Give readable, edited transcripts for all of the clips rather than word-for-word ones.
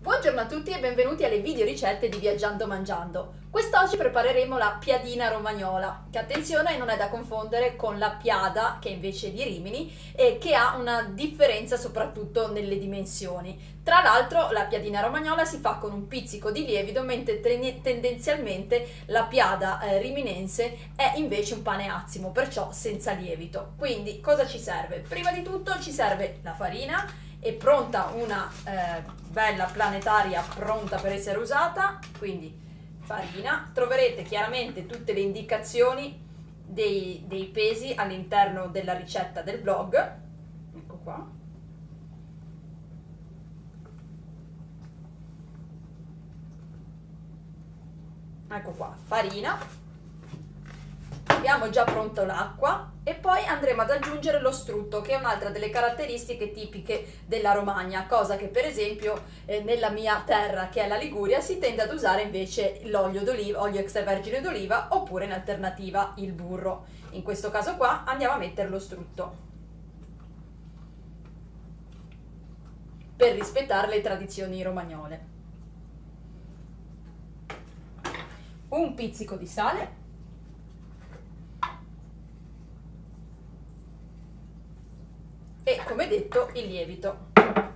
Buongiorno a tutti e benvenuti alle video ricette di Viaggiando Mangiando. Quest'oggi prepareremo la piadina romagnola, che attenzione non è da confondere con la piada, che invece è di Rimini, e che ha una differenza soprattutto nelle dimensioni. Tra l'altro la piadina romagnola si fa con un pizzico di lievito, mentre tendenzialmente la piada riminense è invece un pane azzimo, perciò senza lievito. Quindi cosa ci serve? Prima di tutto ci serve la farina. È pronta una bella planetaria pronta per essere usata, quindi farina. Troverete chiaramente tutte le indicazioni dei pesi all'interno della ricetta del blog. Ecco qua. Ecco qua, farina. Abbiamo già pronto l'acqua e poi andremo ad aggiungere lo strutto, che è un'altra delle caratteristiche tipiche della Romagna, cosa che per esempio nella mia terra, che è la Liguria, si tende ad usare invece l'olio d'oliva, olio extravergine d'oliva, oppure in alternativa il burro. In questo caso qua andiamo a mettere lo strutto per rispettare le tradizioni romagnole. Un pizzico di sale. E come detto il lievito.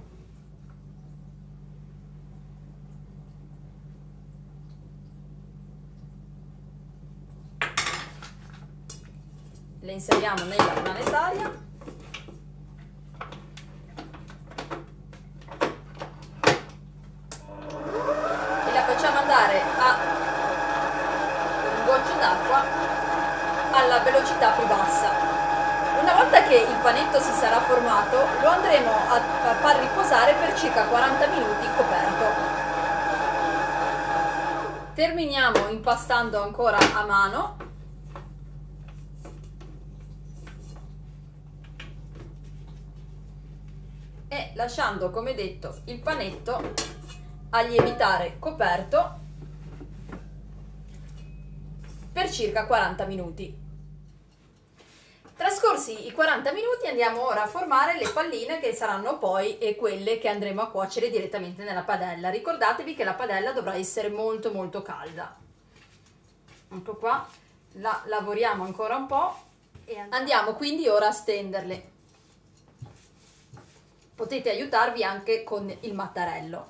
Le inseriamo nella planetaria e la facciamo andare con un goccio d'acqua alla velocità più bassa. Una volta che il panetto si sarà formato, lo andremo a far riposare per circa 40 minuti coperto. Terminiamo impastando ancora a mano. E lasciando, come detto, il panetto a lievitare coperto per circa 40 minuti. Trascorsi i 40 minuti andiamo ora a formare le palline, che saranno poi quelle che andremo a cuocere direttamente nella padella. Ricordatevi che la padella dovrà essere molto molto calda. Ecco qua, la lavoriamo ancora un po' e andiamo quindi ora a stenderle. Potete aiutarvi anche con il mattarello.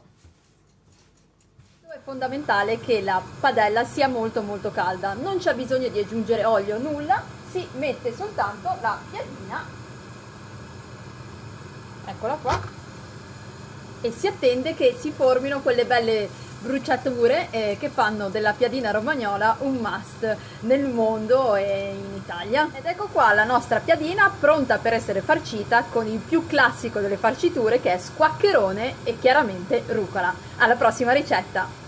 È fondamentale che la padella sia molto molto calda, non c'è bisogno di aggiungere olio, nulla. Si mette soltanto la piadina, eccola qua, e si attende che si formino quelle belle bruciature che fanno della piadina romagnola un must nel mondo e in Italia. Ed ecco qua la nostra piadina pronta per essere farcita con il più classico delle farciture, che è squaccherone e chiaramente rucola. Alla prossima ricetta!